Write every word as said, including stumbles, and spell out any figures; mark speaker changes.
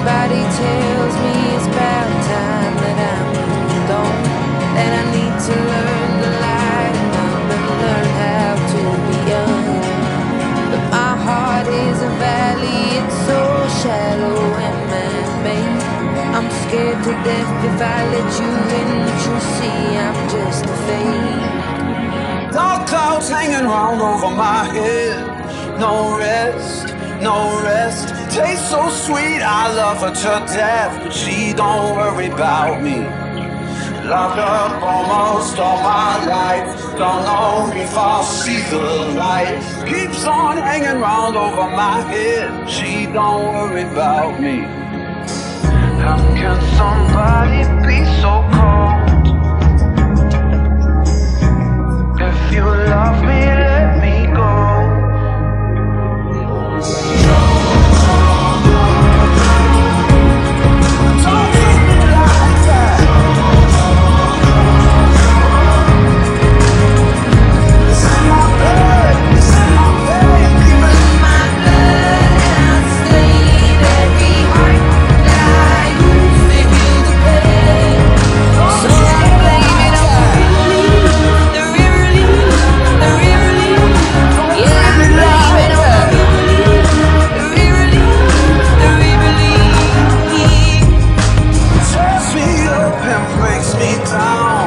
Speaker 1: Everybody tells me it's about time that I moved on, that I need to learn to lighten up and learn how to be young. But my heart is a valley, it's so shallow and man-made. I'm scared to death if I let you in, that you'll see I'm just a fake.
Speaker 2: Dark clouds hanging round over my head. No rest, no rest. Tastes so sweet, I love her to death, but she don't worry about me. Locked up almost all my life, don't know if I'll see the light. Keeps on hanging round over my head, she don't worry about me. How can somebody be so cold? If you love me, let me go. Breaks me down.